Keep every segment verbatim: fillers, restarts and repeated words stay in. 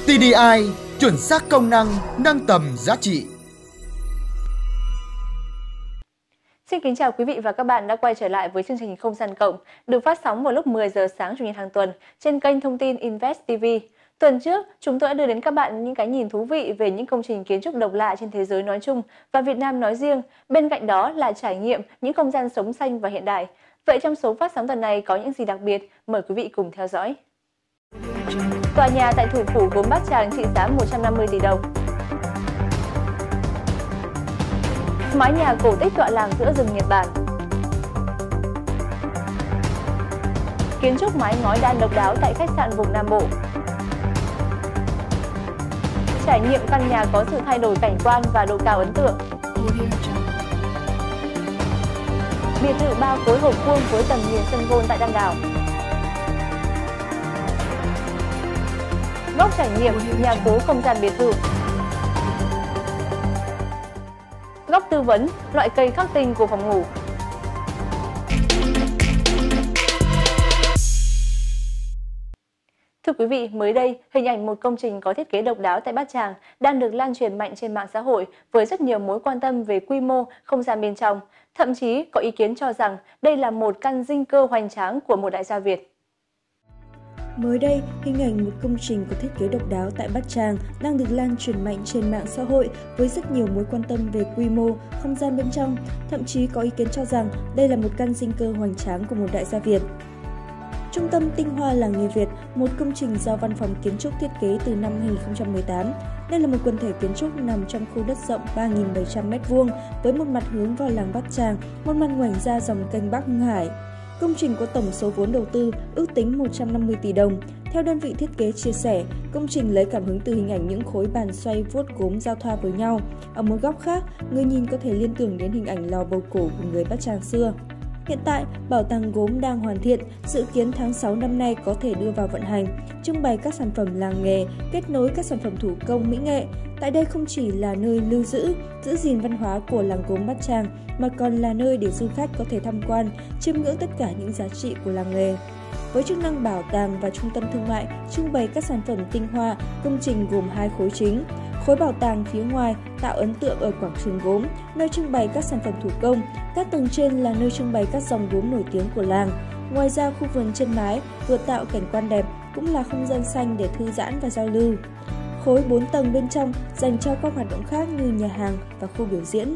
tê đê i, chuẩn xác công năng, nâng tầm giá trị. Xin kính chào quý vị và các bạn đã quay trở lại với chương trình Không gian cộng, được phát sóng vào lúc mười giờ sáng Chủ nhật hàng tuần trên kênh thông tin Invest ti vi. Tuần trước, chúng tôi đã đưa đến các bạn những cái nhìn thú vị về những công trình kiến trúc độc lạ trên thế giới nói chung và Việt Nam nói riêng. Bên cạnh đó là trải nghiệm những không gian sống xanh và hiện đại. Vậy trong số phát sóng tuần này có những gì đặc biệt? Mời quý vị cùng theo dõi. Tòa nhà tại thủ phủ gốm Bát Tràng trị giá một trăm năm mươi tỷ đồng. Mái nhà cổ tích tọa lạc giữa rừng Nhật Bản. Kiến trúc mái ngói đan độc đáo tại khách sạn vùng Nam Bộ. Trải nghiệm căn nhà có sự thay đổi cảnh quan và độ cao ấn tượng. Biệt thự ba khối hộp vuông với tầm nhìn sân golf tại Tam Đảo. Góc trải nghiệm nhà phố không gian biệt thự. Góc tư vấn loại cây khắc tinh của phòng ngủ. Thưa quý vị, mới đây, hình ảnh một công trình có thiết kế độc đáo tại Bát Tràng đang được lan truyền mạnh trên mạng xã hội với rất nhiều mối quan tâm về quy mô, không gian bên trong. Thậm chí có ý kiến cho rằng đây là một căn dinh cơ hoành tráng của một đại gia Việt. Mới đây, hình ảnh một công trình có thiết kế độc đáo tại Bát Tràng đang được lan truyền mạnh trên mạng xã hội với rất nhiều mối quan tâm về quy mô, không gian bên trong. Thậm chí có ý kiến cho rằng đây là một căn dinh cơ hoành tráng của một đại gia Việt. Trung tâm Tinh Hoa Làng Nghề Việt, một công trình do Văn phòng Kiến trúc thiết kế từ năm hai nghìn không trăm mười tám. Đây là một quần thể kiến trúc nằm trong khu đất rộng ba nghìn bảy trăm mét vuông với một mặt hướng vào làng Bát Tràng, một mặt ngoảnh ra dòng kênh Bắc Hưng Hải. Công trình có tổng số vốn đầu tư ước tính một trăm năm mươi tỷ đồng. Theo đơn vị thiết kế chia sẻ, công trình lấy cảm hứng từ hình ảnh những khối bàn xoay vuốt gốm giao thoa với nhau. Ở một góc khác, người nhìn có thể liên tưởng đến hình ảnh lò bầu cổ của người Bát Tràng xưa. Hiện tại, bảo tàng gốm đang hoàn thiện, dự kiến tháng sáu năm nay có thể đưa vào vận hành, trưng bày các sản phẩm làng nghề, kết nối các sản phẩm thủ công mỹ nghệ. Tại đây không chỉ là nơi lưu giữ, giữ gìn văn hóa của làng gốm Bát Tràng, mà còn là nơi để du khách có thể tham quan, chiêm ngưỡng tất cả những giá trị của làng nghề. Với chức năng bảo tàng và trung tâm thương mại, trưng bày các sản phẩm tinh hoa, công trình gồm hai khối chính. Khối bảo tàng phía ngoài tạo ấn tượng ở quảng trường gốm, nơi trưng bày các sản phẩm thủ công. Các tầng trên là nơi trưng bày các dòng gốm nổi tiếng của làng. Ngoài ra, khu vườn trên mái vừa tạo cảnh quan đẹp, cũng là không gian xanh để thư giãn và giao lưu. Khối bốn tầng bên trong dành cho các hoạt động khác như nhà hàng và khu biểu diễn.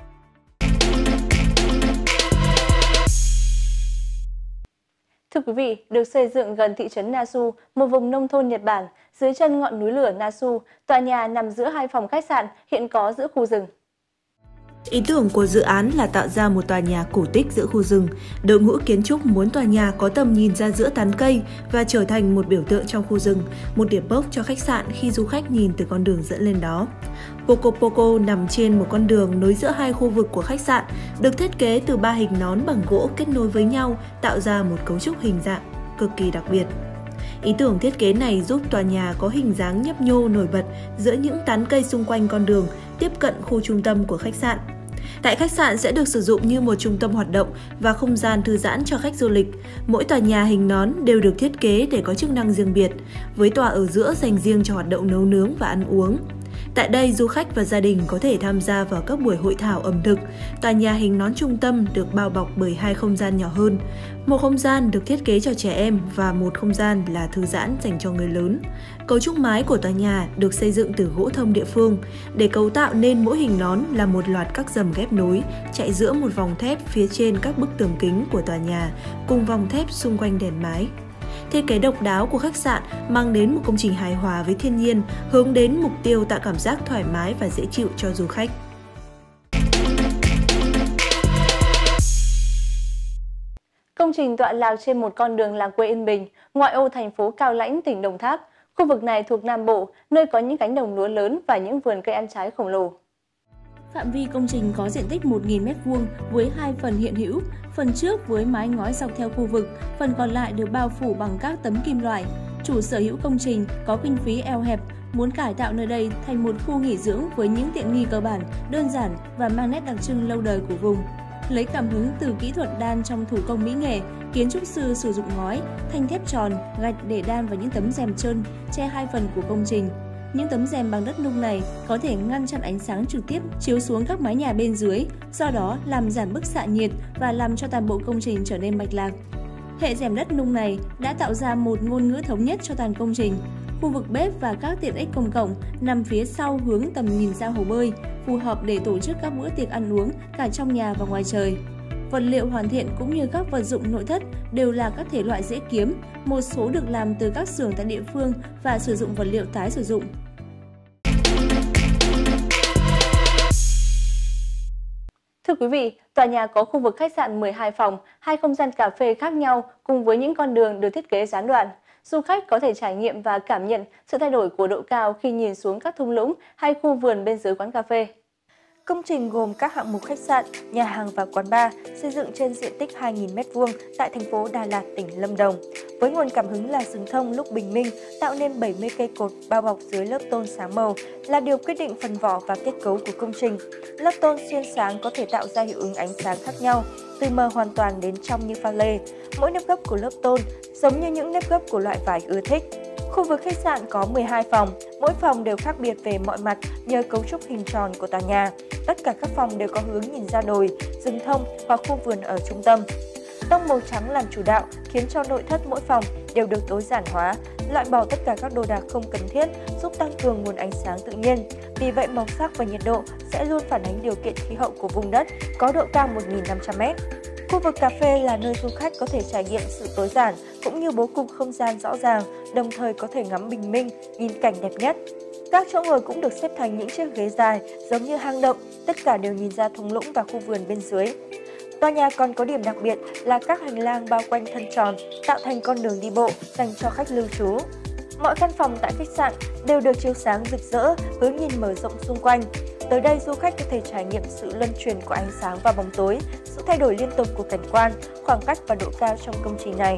Thưa quý vị, được xây dựng gần thị trấn Nasu, một vùng nông thôn Nhật Bản, dưới chân ngọn núi lửa Nasu, tòa nhà nằm giữa hai phòng khách sạn, hiện có giữa khu rừng. Ý tưởng của dự án là tạo ra một tòa nhà cổ tích giữa khu rừng. Đội ngũ kiến trúc muốn tòa nhà có tầm nhìn ra giữa tán cây và trở thành một biểu tượng trong khu rừng, một điểm mốc cho khách sạn khi du khách nhìn từ con đường dẫn lên đó. Poco Poco nằm trên một con đường nối giữa hai khu vực của khách sạn, được thiết kế từ ba hình nón bằng gỗ kết nối với nhau, tạo ra một cấu trúc hình dạng cực kỳ đặc biệt. Ý tưởng thiết kế này giúp tòa nhà có hình dáng nhấp nhô nổi bật giữa những tán cây xung quanh con đường, tiếp cận khu trung tâm của khách sạn. Tại khách sạn sẽ được sử dụng như một trung tâm hoạt động và không gian thư giãn cho khách du lịch. Mỗi tòa nhà hình nón đều được thiết kế để có chức năng riêng biệt, với tòa ở giữa dành riêng cho hoạt động nấu nướng và ăn uống. Tại đây, du khách và gia đình có thể tham gia vào các buổi hội thảo ẩm thực. Tòa nhà hình nón trung tâm được bao bọc bởi hai không gian nhỏ hơn. Một không gian được thiết kế cho trẻ em và một không gian là thư giãn dành cho người lớn. Cấu trúc mái của tòa nhà được xây dựng từ gỗ thông địa phương, để cấu tạo nên mỗi hình nón là một loạt các rầm ghép nối, chạy giữa một vòng thép phía trên các bức tường kính của tòa nhà, cùng vòng thép xung quanh đèn mái. Thiết kế độc đáo của khách sạn mang đến một công trình hài hòa với thiên nhiên, hướng đến mục tiêu tạo cảm giác thoải mái và dễ chịu cho du khách. Công trình tọa lạc trên một con đường làng quê yên bình, ngoại ô thành phố Cao Lãnh, tỉnh Đồng Tháp. Khu vực này thuộc Nam Bộ, nơi có những cánh đồng lúa lớn và những vườn cây ăn trái khổng lồ. Phạm vi công trình có diện tích một nghìn mét vuông với hai phần hiện hữu, phần trước với mái ngói dọc theo khu vực, phần còn lại được bao phủ bằng các tấm kim loại. Chủ sở hữu công trình có kinh phí eo hẹp, muốn cải tạo nơi đây thành một khu nghỉ dưỡng với những tiện nghi cơ bản, đơn giản và mang nét đặc trưng lâu đời của vùng. Lấy cảm hứng từ kỹ thuật đan trong thủ công mỹ nghệ, kiến trúc sư sử dụng ngói, thanh thép tròn, gạch để đan vào những tấm rèm trơn, che hai phần của công trình. Những tấm rèm bằng đất nung này có thể ngăn chặn ánh sáng trực tiếp chiếu xuống các mái nhà bên dưới, do đó làm giảm bức xạ nhiệt và làm cho toàn bộ công trình trở nên mạch lạc. Hệ rèm đất nung này đã tạo ra một ngôn ngữ thống nhất cho toàn công trình. Khu vực bếp và các tiện ích công cộng nằm phía sau hướng tầm nhìn ra hồ bơi, phù hợp để tổ chức các bữa tiệc ăn uống cả trong nhà và ngoài trời. Vật liệu hoàn thiện cũng như các vật dụng nội thất đều là các thể loại dễ kiếm, một số được làm từ các xưởng tại địa phương và sử dụng vật liệu tái sử dụng. Thưa quý vị, tòa nhà có khu vực khách sạn mười hai phòng, hai không gian cà phê khác nhau cùng với những con đường được thiết kế gián đoạn. Du khách có thể trải nghiệm và cảm nhận sự thay đổi của độ cao khi nhìn xuống các thung lũng hay khu vườn bên dưới quán cà phê. Công trình gồm các hạng mục khách sạn, nhà hàng và quán bar xây dựng trên diện tích hai nghìn mét vuông tại thành phố Đà Lạt, tỉnh Lâm Đồng. Với nguồn cảm hứng là rừng thông lúc bình minh tạo nên bảy mươi cây cột bao bọc dưới lớp tôn sáng màu là điều quyết định phần vỏ và kết cấu của công trình. Lớp tôn xuyên sáng có thể tạo ra hiệu ứng ánh sáng khác nhau, từ mờ hoàn toàn đến trong như pha lê. Mỗi nếp gấp của lớp tôn giống như những nếp gấp của loại vải ưa thích. Khu vực khách sạn có mười hai phòng, mỗi phòng đều khác biệt về mọi mặt nhờ cấu trúc hình tròn của tòa nhà. Tất cả các phòng đều có hướng nhìn ra đồi, rừng thông và khu vườn ở trung tâm. Tông màu trắng làm chủ đạo khiến cho nội thất mỗi phòng đều được tối giản hóa, loại bỏ tất cả các đồ đạc không cần thiết, giúp tăng cường nguồn ánh sáng tự nhiên. Vì vậy màu sắc và nhiệt độ sẽ luôn phản ánh điều kiện khí hậu của vùng đất có độ cao một nghìn năm trăm mét. Khu vực cà phê là nơi du khách có thể trải nghiệm sự tối giản cũng như bố cục không gian rõ ràng, đồng thời có thể ngắm bình minh, nhìn cảnh đẹp nhất. Các chỗ ngồi cũng được xếp thành những chiếc ghế dài giống như hang động, tất cả đều nhìn ra thung lũng và khu vườn bên dưới. Tòa nhà còn có điểm đặc biệt là các hành lang bao quanh thân tròn, tạo thành con đường đi bộ dành cho khách lưu trú. Mọi căn phòng tại khách sạn đều được chiếu sáng rực rỡ, hướng nhìn mở rộng xung quanh. Tới đây du khách có thể trải nghiệm sự luân chuyển của ánh sáng và bóng tối, sự thay đổi liên tục của cảnh quan, khoảng cách và độ cao trong công trình này.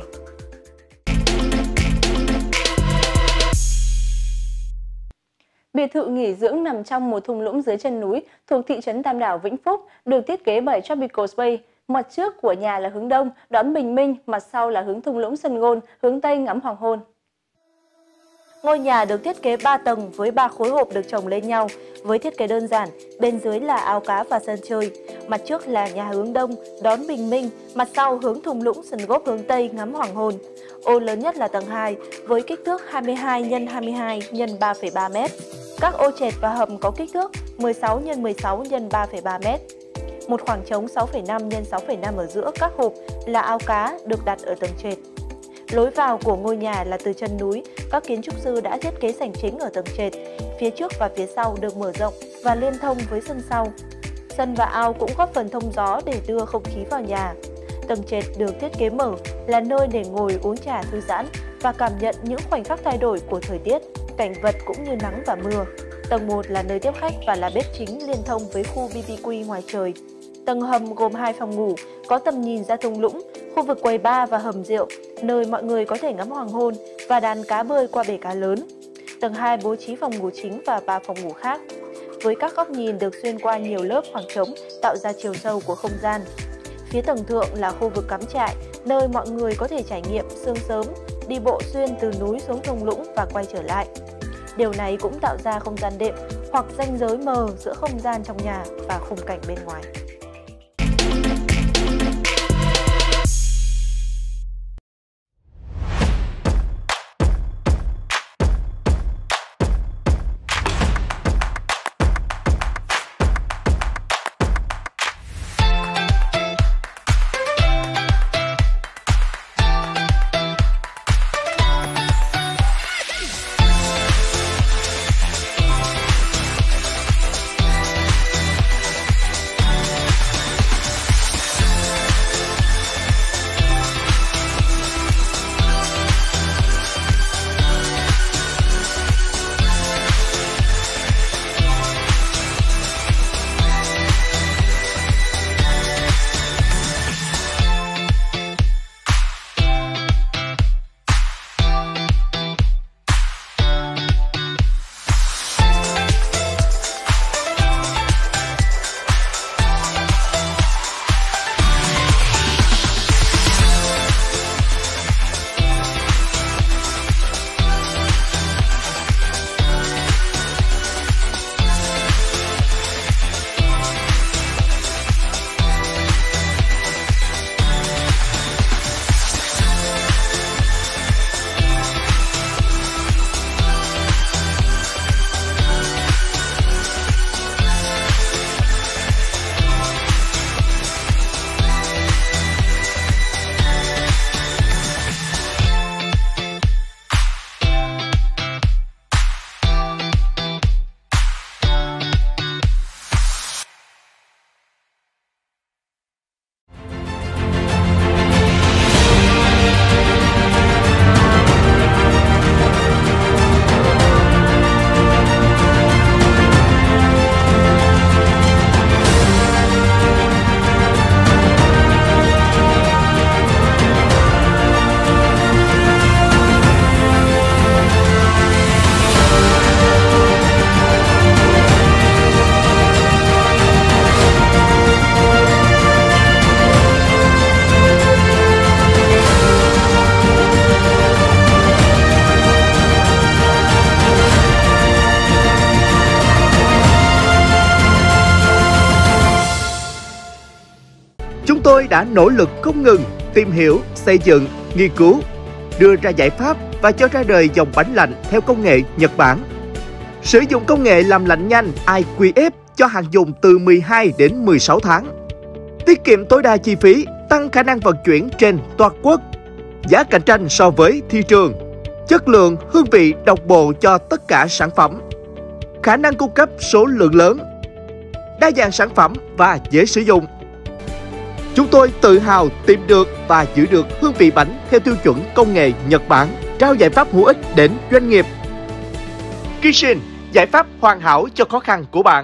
Biệt thự nghỉ dưỡng nằm trong một thung lũng dưới chân núi thuộc thị trấn Tam Đảo, Vĩnh Phúc, được thiết kế bởi Tropical Space. Mặt trước của nhà là hướng đông, đón bình minh, mặt sau là hướng thung lũng Sân Gôn, hướng tây ngắm hoàng hôn. Ngôi nhà được thiết kế ba tầng với ba khối hộp được chồng lên nhau, với thiết kế đơn giản, bên dưới là ao cá và sân chơi. Mặt trước là nhà hướng đông, đón bình minh, mặt sau hướng thung lũng Sân Gốp hướng tây ngắm hoàng hôn. Ô lớn nhất là tầng hai với kích thước hai mươi hai nhân hai mươi hai nhân ba phẩy ba mét. Các ô trệt và hầm có kích thước mười sáu nhân mười sáu nhân ba phẩy ba mét. Một khoảng trống sáu phẩy năm nhân sáu phẩy năm ở giữa các hộp là ao cá được đặt ở tầng trệt. Lối vào của ngôi nhà là từ chân núi, các kiến trúc sư đã thiết kế sảnh chính ở tầng trệt. Phía trước và phía sau được mở rộng và liên thông với sân sau. Sân và ao cũng góp phần thông gió để đưa không khí vào nhà. Tầng trệt được thiết kế mở là nơi để ngồi uống trà thư giãn và cảm nhận những khoảnh khắc thay đổi của thời tiết, cảnh vật cũng như nắng và mưa. Tầng một là nơi tiếp khách và là bếp chính liên thông với khu bê bê quy ngoài trời. Tầng hầm gồm hai phòng ngủ, có tầm nhìn ra thung lũng, khu vực quầy bar và hầm rượu, nơi mọi người có thể ngắm hoàng hôn và đàn cá bơi qua bể cá lớn. Tầng hai bố trí phòng ngủ chính và ba phòng ngủ khác, với các góc nhìn được xuyên qua nhiều lớp khoảng trống tạo ra chiều sâu của không gian. Phía tầng thượng là khu vực cắm trại, nơi mọi người có thể trải nghiệm sương sớm, đi bộ xuyên từ núi xuống thung lũng và quay trở lại. Điều này cũng tạo ra không gian đệm hoặc ranh giới mờ giữa không gian trong nhà và khung cảnh bên ngoài. tôi đã nỗ lực không ngừng tìm hiểu, xây dựng, nghiên cứu, đưa ra giải pháp và cho ra đời dòng bánh lạnh theo công nghệ Nhật Bản. Sử dụng công nghệ làm lạnh nhanh I Q F cho hàng dùng từ mười hai đến mười sáu tháng. Tiết kiệm tối đa chi phí, tăng khả năng vận chuyển trên toàn quốc. Giá cạnh tranh so với thị trường. Chất lượng, hương vị đồng bộ cho tất cả sản phẩm. Khả năng cung cấp số lượng lớn. Đa dạng sản phẩm và dễ sử dụng. Chúng tôi tự hào tìm được và giữ được hương vị bánh theo tiêu chuẩn công nghệ Nhật Bản, trao giải pháp hữu ích đến doanh nghiệp. Kishin, giải pháp hoàn hảo cho khó khăn của bạn.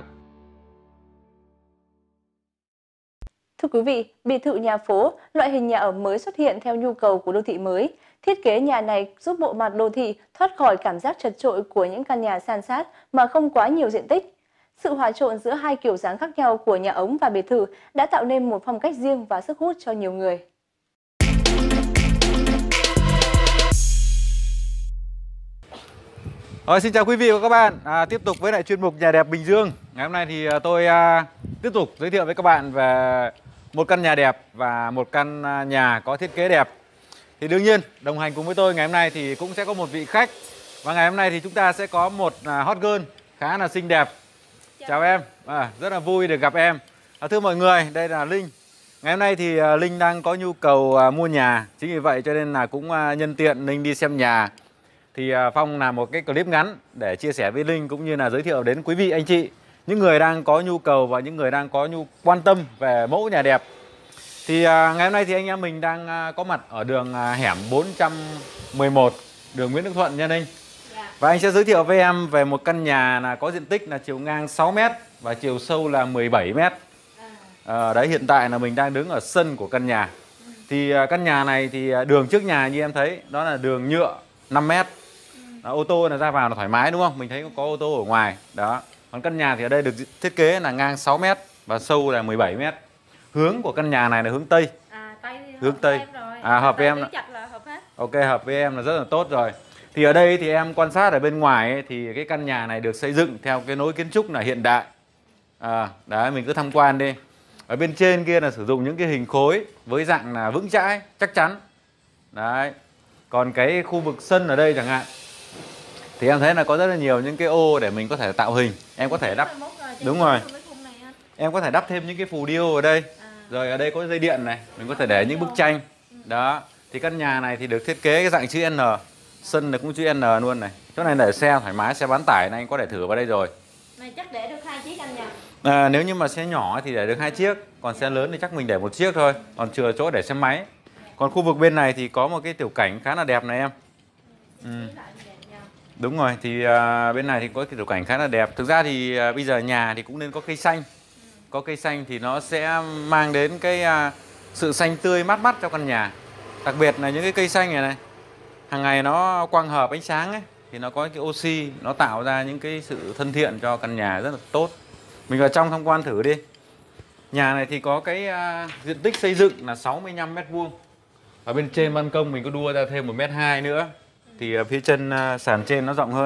Thưa quý vị, biệt thự nhà phố, loại hình nhà ở mới xuất hiện theo nhu cầu của đô thị mới. Thiết kế nhà này giúp bộ mặt đô thị thoát khỏi cảm giác chật chội của những căn nhà san sát mà không quá nhiều diện tích. Sự hòa trộn giữa hai kiểu dáng khác nhau của nhà ống và biệt thự đã tạo nên một phong cách riêng và sức hút cho nhiều người. Rồi, xin chào quý vị và các bạn. À, tiếp tục với lại chuyên mục Nhà đẹp Bình Dương. Ngày hôm nay thì tôi à, tiếp tục giới thiệu với các bạn về một căn nhà đẹp và một căn nhà có thiết kế đẹp. Thì đương nhiên đồng hành cùng với tôi ngày hôm nay thì cũng sẽ có một vị khách. Và ngày hôm nay thì chúng ta sẽ có một hot girl khá là xinh đẹp. Chào, Chào em, à, rất là vui được gặp em. À, thưa mọi người, đây là Linh. Ngày hôm nay thì uh, Linh đang có nhu cầu uh, mua nhà. Chính vì vậy cho nên là cũng uh, nhân tiện Linh đi xem nhà. Thì uh, Phong làm một cái clip ngắn để chia sẻ với Linh cũng như là giới thiệu đến quý vị anh chị, những người đang có nhu cầu và những người đang có nhu quan tâm về mẫu nhà đẹp. Thì uh, ngày hôm nay thì anh em mình đang uh, có mặt ở đường uh, hẻm bốn trăm mười một, đường Nguyễn Đức Thuận nha Ninh. Và anh sẽ giới thiệu với em về một căn nhà là có diện tích là chiều ngang sáu mét và chiều sâu là mười bảy mét. À, đấy, hiện tại là mình đang đứng ở sân của căn nhà. Thì uh, căn nhà này thì đường trước nhà như em thấy đó là đường nhựa năm mét. Đó, ô tô là ra vào là thoải mái đúng không? Mình thấy có ô tô ở ngoài. Đó. Còn căn nhà thì ở đây được thiết kế là ngang sáu mét và sâu là mười bảy mét. Hướng của căn nhà này là hướng Tây. À, Tây hướng Tây. À, hợp với em. Chặt là hợp hết. Ok, hợp với em là rất là tốt rồi. Thì ở đây thì em quan sát ở bên ngoài ấy, thì cái căn nhà này được xây dựng theo cái lối kiến trúc là hiện đại. À, đấy, mình cứ tham quan đi. Ở bên trên kia là sử dụng những cái hình khối với dạng là vững chãi, chắc chắn. Đấy. Còn cái khu vực sân ở đây chẳng hạn thì em thấy là có rất là nhiều những cái ô để mình có thể tạo hình. Em có thể đắp. Đúng rồi. Em có thể đắp thêm những cái phù điêu ở đây. Rồi ở đây có dây điện này, mình có thể để những bức tranh. Đó. Thì căn nhà này thì được thiết kế cái dạng chữ N. Sân này cũng chữ N luôn này. Chỗ này để xe thoải mái, xe bán tải này anh có để thử vào đây rồi. Này chắc để được hai chiếc anh nhỉ? À, nếu như mà xe nhỏ thì để được hai chiếc, còn xe lớn thì chắc mình để một chiếc thôi, còn chừa chỗ để xe máy. Còn khu vực bên này thì có một cái tiểu cảnh khá là đẹp này em. Ừ. Đúng rồi, thì uh, bên này thì có cái tiểu cảnh khá là đẹp. Thực ra thì uh, bây giờ nhà thì cũng nên có cây xanh. Có cây xanh thì nó sẽ mang đến cái uh, sự xanh tươi mát mắt cho căn nhà. Đặc biệt là những cái cây xanh này này, hàng ngày nó quang hợp ánh sáng ấy, thì nó có cái oxy, nó tạo ra những cái sự thân thiện cho căn nhà rất là tốt. Mình vào trong tham quan thử đi. Nhà này thì có cái uh, diện tích xây dựng là sáu mươi lăm mét vuông. Ở bên trên ban công mình có đua ra thêm một mét hai nữa. Thì uh, phía chân uh, sàn trên nó rộng hơn.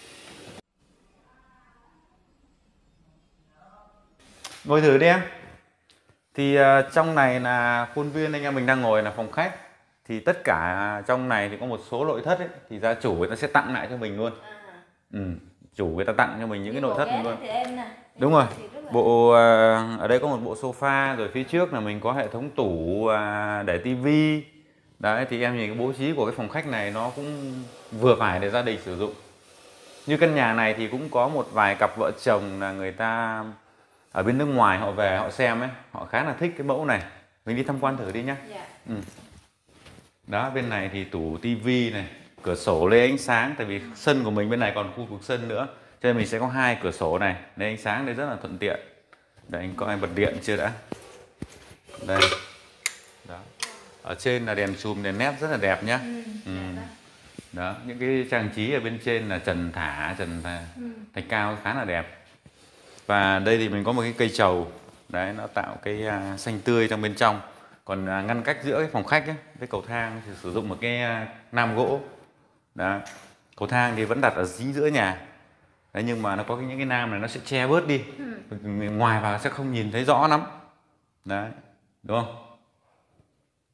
Ngồi thử đi em. Thì uh, trong này là khuôn viên anh em mình đang ngồi là phòng khách. Thì tất cả trong này thì có một số nội thất ấy, thì gia chủ người ta sẽ tặng lại cho mình luôn. Ừ, chủ người ta tặng cho mình những cái nội thất luôn. Đúng rồi. Bộ ở đây có một bộ sofa, rồi phía trước là mình có hệ thống tủ để tivi. Đấy, thì em nhìn cái bố trí của cái phòng khách này nó cũng vừa phải để gia đình sử dụng. Như căn nhà này thì cũng có một vài cặp vợ chồng là người ta ở bên nước ngoài họ về họ xem ấy, họ khá là thích cái mẫu này. Mình đi tham quan thử đi nhá. Ừ. Đó, bên này thì tủ tivi này, cửa sổ lấy ánh sáng, tại vì sân của mình bên này còn khu vực sân nữa, cho nên mình sẽ có hai cửa sổ này, lấy ánh sáng đây rất là thuận tiện. Đây, anh có anh bật điện chưa đã? Đây. Đó. Ở trên là đèn chùm, đèn nét rất là đẹp nhá. Ừ. Đó, những cái trang trí ở bên trên là trần thả, trần thạch cao khá là đẹp. Và đây thì mình có một cái cây trầu, đấy, nó tạo cái uh, xanh tươi trong bên trong. Còn uh, ngăn cách giữa cái phòng khách ấy, với cầu thang thì sử dụng một cái uh, nam gỗ. Đó. Cầu thang thì vẫn đặt ở chính giữa nhà. Đấy, nhưng mà nó có cái, những cái nam này nó sẽ che bớt đi. Ừ. Ngoài vào sẽ không nhìn thấy rõ lắm. Đấy, đúng không?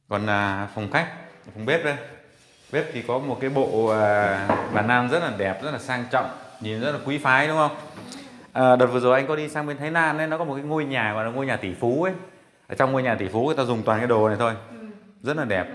Còn à, phòng khách, phòng bếp đây. Bếp thì có một cái bộ à, bàn ăn rất là đẹp, rất là sang trọng, nhìn rất là quý phái đúng không? À, đợt vừa rồi anh có đi sang bên Thái Lan ấy, nó có một cái ngôi nhà gọi là ngôi nhà tỷ phú ấy. Ở trong ngôi nhà tỷ phú người ta dùng toàn cái đồ này thôi, ừ. rất là đẹp.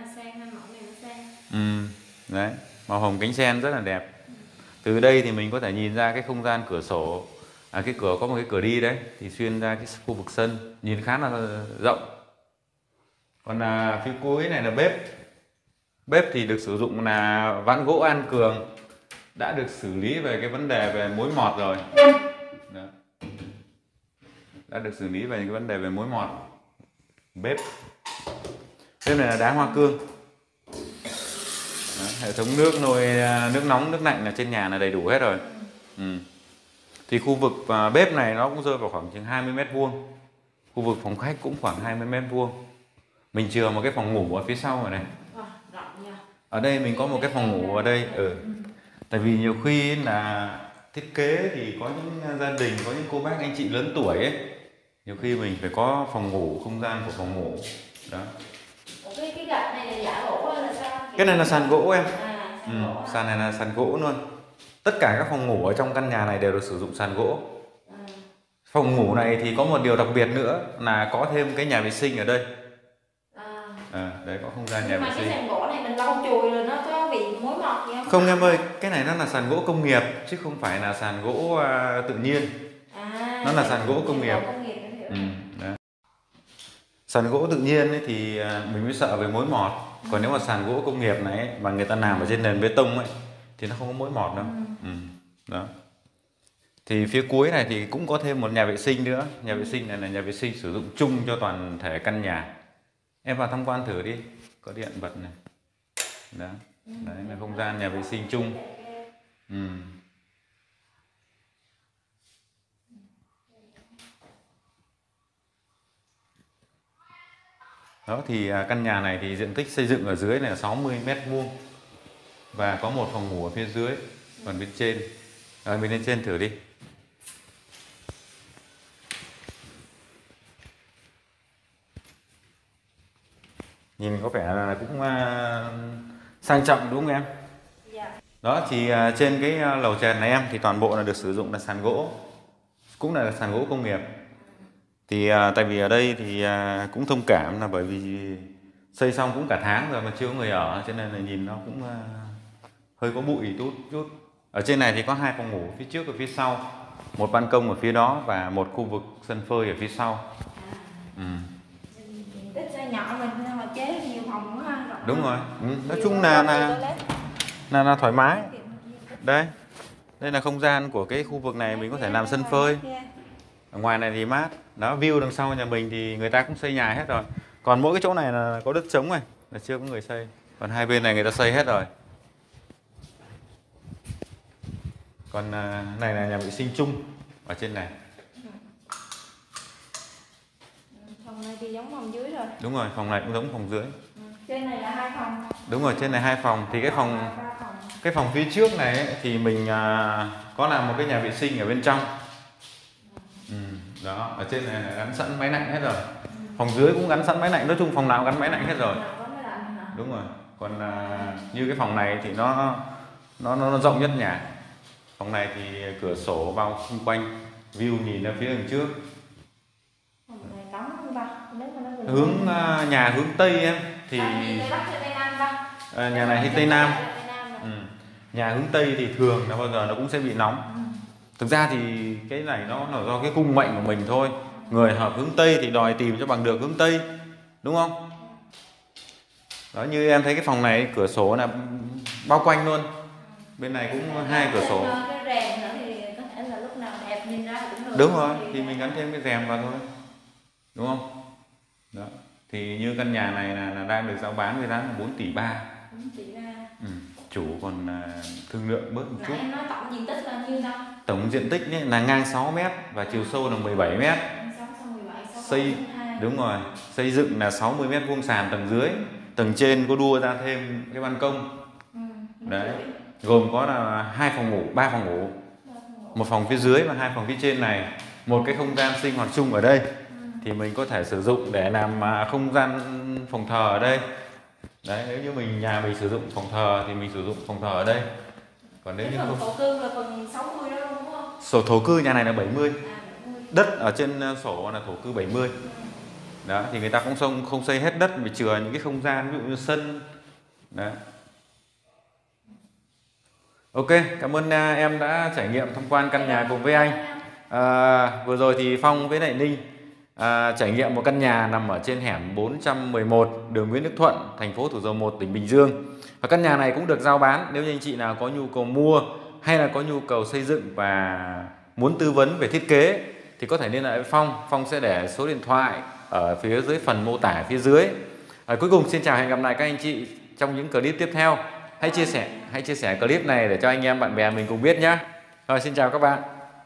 Ừ, đấy, màu hồng cánh sen rất là đẹp. Từ đây thì mình có thể nhìn ra cái không gian cửa sổ, à, cái cửa có một cái cửa đi đấy, thì xuyên ra cái khu vực sân, nhìn khá là rộng. Còn à, phía cuối này là bếp. Bếp thì được sử dụng là ván gỗ An Cường, đã được xử lý về cái vấn đề về mối mọt rồi. Đó. Đã được xử lý về cái vấn đề về mối mọt. Bếp. Bếp này là đá hoa cương. Đó, hệ thống nước nồi nước nóng, nước lạnh là trên nhà là đầy đủ hết rồi. Ừ. Thì khu vực à, bếp này nó cũng rơi vào khoảng chừng hai mươi mét vuông. Khu vực phòng khách cũng khoảng hai mươi mét vuông. Mình chừa một cái phòng ngủ ở phía sau rồi này. Ở đây mình có một cái phòng ngủ ở đây. Ừ. Tại vì nhiều khi là thiết kế thì có những gia đình, có những cô bác anh chị lớn tuổi ấy, nhiều khi mình phải có phòng ngủ, không gian của phòng ngủ. Đó. Cái, cái gạch này là giả gỗ hay là sao? Cái này là sàn gỗ em. À, sàn, ừ, gỗ. Sàn này là sàn gỗ luôn. Tất cả các phòng ngủ ở trong căn nhà này đều được sử dụng sàn gỗ. À. Phòng ngủ này thì có một điều đặc biệt nữa là có thêm cái nhà vệ sinh ở đây. À, à đấy, có không gian nhà vệ sinh. Cái sàn gỗ này mình lau chùi rồi nó có bị mối mọt gì không? Không em ơi, cái này nó là sàn gỗ công nghiệp chứ không phải là sàn gỗ uh, tự nhiên. À, nó là sàn gỗ công nghiệp. Công nghiệp ừ, đấy. Sàn gỗ tự nhiên ấy thì uh, mình mới sợ về mối mọt. Còn nếu mà sàn gỗ công nghiệp này ấy, mà người ta làm ở trên nền bê tông ấy thì nó không có mối mọt đâu. Ừ. Ừ, đó. Thì phía cuối này thì cũng có thêm một nhà vệ sinh nữa. Nhà vệ sinh này là nhà vệ sinh sử dụng chung cho toàn thể căn nhà. Em vào tham quan thử đi, có điện bật này. Đó. Đấy là không gian nhà vệ sinh chung. Ừ. Đó thì căn nhà này thì diện tích xây dựng ở dưới này là sáu mươi mét vuông và có một phòng ngủ ở phía dưới, còn bên trên. Rồi mình lên trên thử đi. Nhìn có vẻ là cũng uh, sang trọng đúng không em? Dạ. Đó thì uh, trên cái uh, lầu trệt này em thì toàn bộ là được sử dụng là sàn gỗ, cũng là sàn gỗ công nghiệp. Thì uh, tại vì ở đây thì uh, cũng thông cảm là bởi vì xây xong cũng cả tháng rồi mà chưa có người ở, cho nên là nhìn nó cũng uh, hơi có bụi chút chút. Ở trên này thì có hai phòng ngủ, phía trước và phía sau, một ban công ở phía đó và một khu vực sân phơi ở phía sau. Ừ. Ít xe nhỏ mình mà chế nhiều phòng quá ha. Đúng rồi. Ừ. Nói chung là là, là là thoải mái. Đây, đây là không gian của cái khu vực này, mình có thể làm sân phơi. Ở ngoài này thì mát. Đó, view đằng sau nhà mình thì người ta cũng xây nhà hết rồi. Còn mỗi cái chỗ này là có đất trống này, là chưa có người xây. Còn hai bên này người ta xây hết rồi. Còn này là nhà vệ sinh chung ở trên này. Phòng này thì giống phòng dưới rồi. Đúng rồi, phòng này cũng giống phòng dưới. Ừ. Trên này là hai phòng. Đúng rồi, trên này hai phòng. Thì cái phòng cái phòng phía trước này ấy, thì mình à, có làm một cái nhà vệ sinh ở bên trong. Ừ, đó, ở trên này là gắn sẵn máy lạnh hết rồi. Ừ. Phòng dưới cũng gắn sẵn máy lạnh, nói chung phòng nào gắn máy lạnh hết rồi. Đúng rồi. Còn à, như cái phòng này thì nó nó nó, nó rộng nhất nhà. Phòng này thì cửa sổ bao xung quanh, view nhìn ra phía đằng trước. Phòng này nóng không ta? Nếu mà nó hướng uh, nhà hướng tây em thì à, nhà này hay tây nam. Ừ. Nhà hướng tây thì thường là bao giờ nó cũng sẽ bị nóng. Thực ra thì cái này nó là do cái cung mệnh của mình thôi. Người hợp hướng tây thì đòi tìm cho bằng được hướng tây, đúng không? Đó, như em thấy cái phòng này cửa sổ là bao quanh luôn. Bên này cũng hai cửa sổ. Đúng rồi, thì mình gắn thêm cái rèm vào thôi, đúng không? Đó. Thì như căn nhà này là, là đang được giao bán với giá là bốn tỷ ba. Ừ. Chủ còn uh, thương lượng bớt một chút. Nãy em nói tổng diện tích là nhiêu ta? Tổng diện tích ấy là ngang sáu mét và chiều sâu là mười bảy mét. Xây đúng rồi, xây dựng là sáu mươi mét vuông sàn tầng dưới, tầng trên có đua ra thêm cái ban công. Ừ. Đấy. Gồm có là hai phòng ngủ, ba phòng ngủ. Một phòng phía dưới và hai phòng phía trên này, một cái không gian sinh hoạt chung ở đây. thì mình có thể sử dụng để làm không gian phòng thờ ở đây. Đấy, nếu như mình nhà mình sử dụng phòng thờ thì mình sử dụng phòng thờ ở đây. Còn nếu cái như phần không, thổ cư là phần sáu mươi đó luôn đúng không? sổ thổ cư nhà này là bảy mươi. À, bảy mươi. Đất ở trên sổ là thổ cư bảy mươi. Đó, thì người ta cũng không không xây hết đất, bị chừa những cái không gian ví dụ như sân. Đấy. Ok, cảm ơn em đã trải nghiệm tham quan căn nhà cùng với anh. À, vừa rồi thì Phong với lại Ninh à, trải nghiệm một căn nhà nằm ở trên hẻm bốn trăm mười một, đường Nguyễn Đức Thuận, thành phố Thủ Dầu Một, tỉnh Bình Dương. Và căn nhà này cũng được giao bán. Nếu như anh chị nào có nhu cầu mua hay là có nhu cầu xây dựng và muốn tư vấn về thiết kế thì có thể liên hệ với Phong. Phong sẽ để số điện thoại ở phía dưới phần mô tả phía dưới. À, cuối cùng xin chào, hẹn gặp lại các anh chị trong những clip tiếp theo. Hãy chia sẻ hãy chia sẻ clip này để cho anh em bạn bè mình cùng biết nhé. Rồi, xin chào các bạn.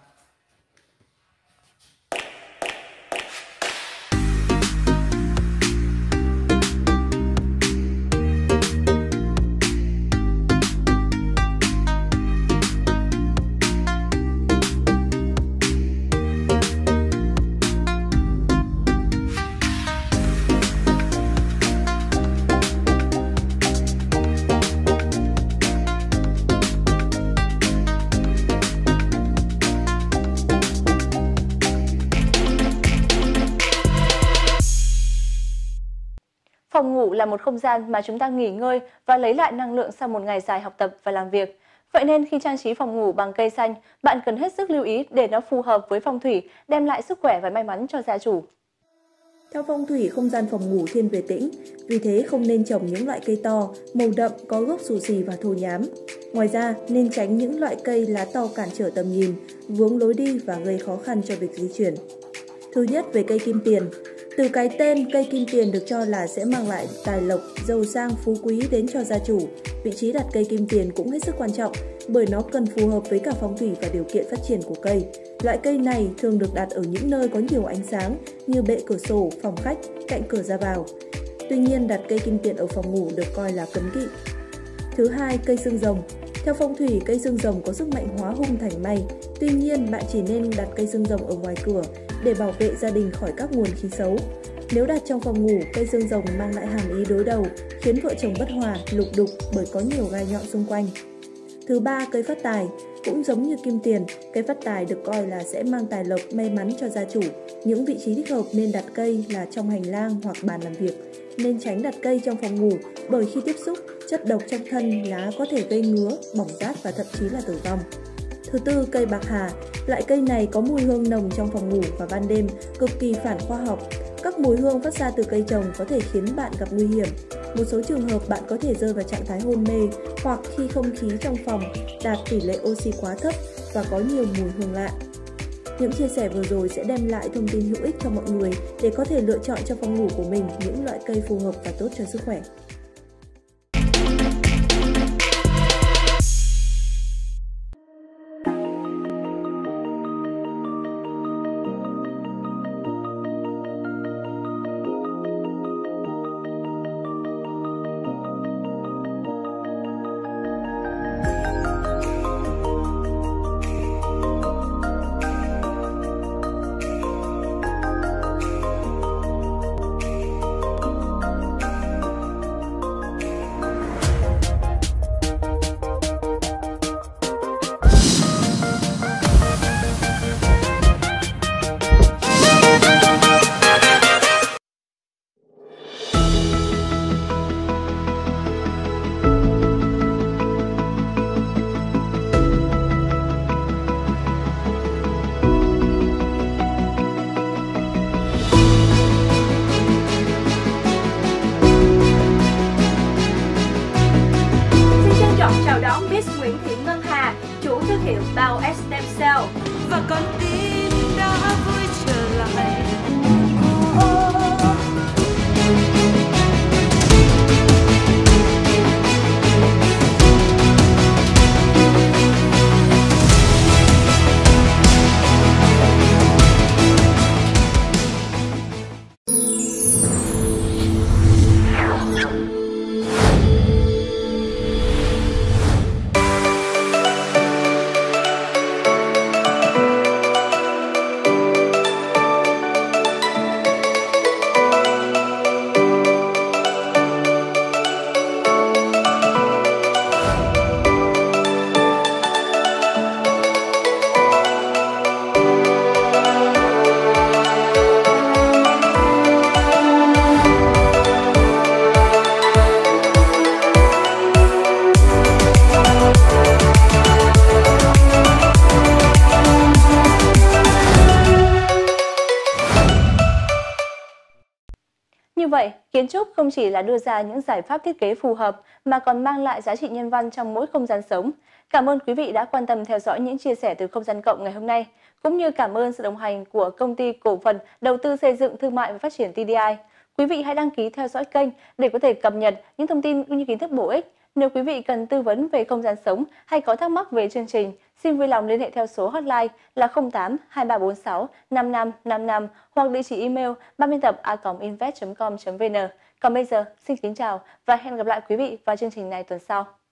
Phòng ngủ là một không gian mà chúng ta nghỉ ngơi và lấy lại năng lượng sau một ngày dài học tập và làm việc. Vậy nên khi trang trí phòng ngủ bằng cây xanh, bạn cần hết sức lưu ý để nó phù hợp với phong thủy, đem lại sức khỏe và may mắn cho gia chủ. Theo phong thủy, không gian phòng ngủ thiên về tĩnh, vì thế không nên trồng những loại cây to, màu đậm, có gốc xù xì và thô nhám. Ngoài ra, nên tránh những loại cây lá to cản trở tầm nhìn, vướng lối đi và gây khó khăn cho việc di chuyển. Thứ nhất, về cây kim tiền. Từ cái tên, cây kim tiền được cho là sẽ mang lại tài lộc, giàu sang, phú quý đến cho gia chủ. Vị trí đặt cây kim tiền cũng hết sức quan trọng bởi nó cần phù hợp với cả phong thủy và điều kiện phát triển của cây. Loại cây này thường được đặt ở những nơi có nhiều ánh sáng như bệ cửa sổ, phòng khách, cạnh cửa ra vào. Tuy nhiên, đặt cây kim tiền ở phòng ngủ được coi là cấm kỵ. Thứ hai, cây xương rồng. Theo phong thủy, cây xương rồng có sức mạnh hóa hung thành may. Tuy nhiên, bạn chỉ nên đặt cây xương rồng ở ngoài cửa để bảo vệ gia đình khỏi các nguồn khí xấu. Nếu đặt trong phòng ngủ, cây xương rồng mang lại hàm ý đối đầu, khiến vợ chồng bất hòa, lục đục bởi có nhiều gai nhọn xung quanh. Thứ ba, cây phát tài. Cũng giống như kim tiền, cây phát tài được coi là sẽ mang tài lộc, may mắn cho gia chủ. Những vị trí thích hợp nên đặt cây là trong hành lang hoặc bàn làm việc. Nên tránh đặt cây trong phòng ngủ bởi khi tiếp xúc, chất độc trong thân lá có thể gây ngứa, bỏng rát và thậm chí là tử vong. Thứ tư, cây bạc hà. Loại cây này có mùi hương nồng trong phòng ngủ và ban đêm, cực kỳ phản khoa học. Các mùi hương phát ra từ cây trồng có thể khiến bạn gặp nguy hiểm. Một số trường hợp bạn có thể rơi vào trạng thái hôn mê hoặc khi không khí trong phòng đạt tỷ lệ oxy quá thấp và có nhiều mùi hương lạ. Những chia sẻ vừa rồi sẽ đem lại thông tin hữu ích cho mọi người để có thể lựa chọn cho phòng ngủ của mình những loại cây phù hợp và tốt cho sức khỏe. Chào đón Miss Nguyễn Thị Ngân Hà, chủ thương hiệu Bao Stem Cell. Và con tim đã vui trở lại. vậy, kiến trúc không chỉ là đưa ra những giải pháp thiết kế phù hợp mà còn mang lại giá trị nhân văn trong mỗi không gian sống. Cảm ơn quý vị đã quan tâm theo dõi những chia sẻ từ Không gian cộng ngày hôm nay, cũng như cảm ơn sự đồng hành của Công ty Cổ phần Đầu tư Xây dựng Thương mại và Phát triển tê đê i. Quý vị hãy đăng ký theo dõi kênh để có thể cập nhật những thông tin cũng như kiến thức bổ ích. Nếu quý vị cần tư vấn về không gian sống hay có thắc mắc về chương trình, xin vui lòng liên hệ theo số hotline là không tám hai ba bốn sáu năm năm năm năm hoặc địa chỉ email ban biên tập a còng invest chấm com chấm vn. Còn bây giờ, xin kính chào và hẹn gặp lại quý vị vào chương trình này tuần sau.